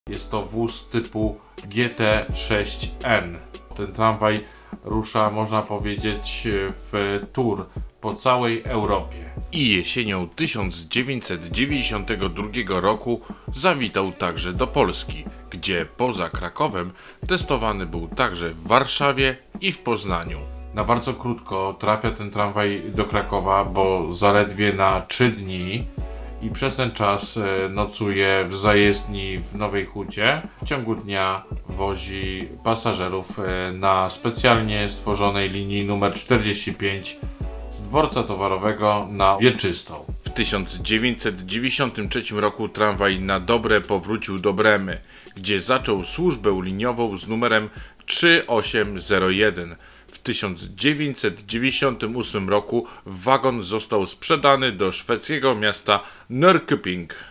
Jest to wóz typu GT6N. Ten tramwaj rusza, można powiedzieć, w tour po całej Europie. I jesienią 1992 roku zawitał także do Polski, gdzie poza Krakowem testowany był także w Warszawie i w Poznaniu. Na bardzo krótko trafia ten tramwaj do Krakowa, bo zaledwie na 3 dni i przez ten czas nocuje w zajezdni w Nowej Hucie. W ciągu dnia wozi pasażerów na specjalnie stworzonej linii numer 45 z dworca towarowego na Wieczystą. W 1993 roku tramwaj na dobre powrócił do Bremy, gdzie zaczął służbę liniową z numerem 3801. W 1998 roku wagon został sprzedany do szwedzkiego miasta Norrköping.